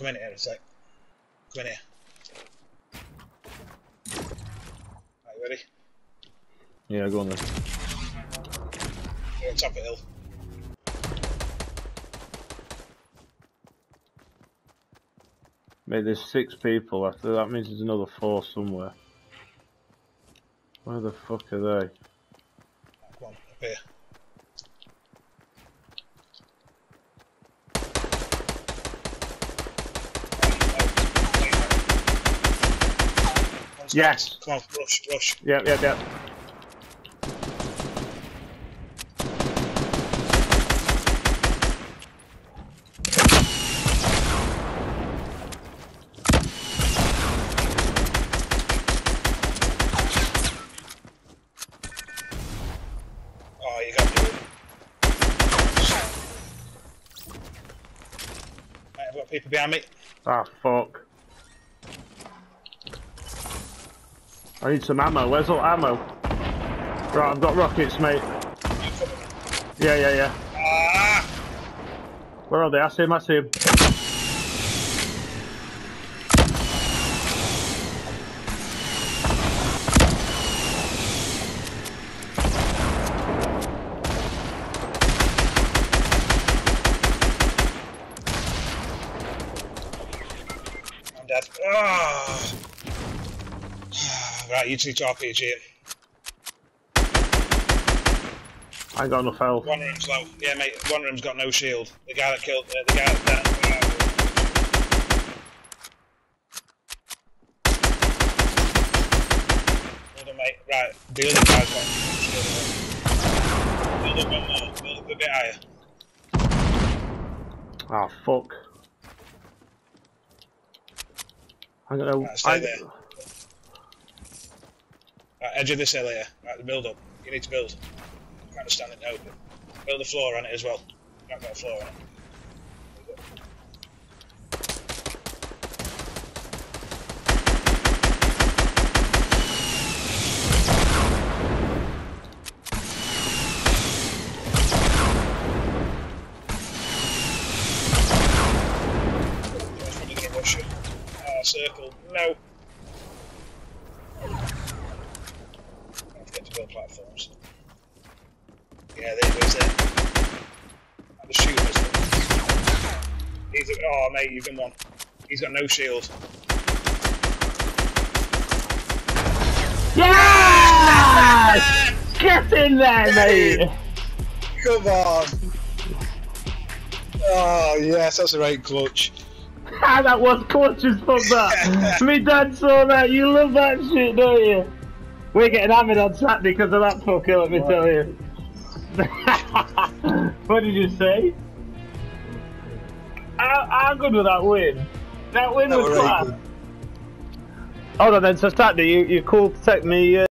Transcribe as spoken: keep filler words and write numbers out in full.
come in here a sec. Come in here. Are you ready? Yeah, go on then. You're on top of the hill. Mate, there's six people after that means there's another four somewhere. Where the fuck are they? Come on, up here. Yes! Come on, rush, rush. Yep, yep, yep. Oh, you got to do it. Right, I've got people behind me. Ah, fuck. I need some ammo. Where's all ammo? Right, I've got rockets, mate. Yeah, yeah, yeah. Ah! Where are they? I see him, I see him. I'm dead. Ah! Right, you two to R P G him. I ain't got enough health. One room's low. Yeah, mate, one room's got no shield. The guy that killed, uh, the guy that died. Hold on, mate. Right, the other guy's got no shield. Build up one more. Build up a bit higher. Ah, fuck. I'm gonna. Right, stay I... there. Right, edge of this hill here. Right, the build up. You need to build. You can't just stand it open. Build a floor on it as well. You can't get a floor on it. He's probably going to rush you. Oh, circle. No. Get to build platforms. Yeah, there he goes there. At the shooters. He's a, oh mate, you've done one. He's got no shield. Yes! Get in there, mate! Come on! Oh yes, that's a right clutch. Ah, that was clutch as fuck, that! Me dad saw that, you love that shit, don't you? We're getting hammered on Saturday because of that fucker, let me what? tell you. What did you say? How, how good was that win? That win that was class. Hold on then, so Saturday, you, you're cool to take me... Uh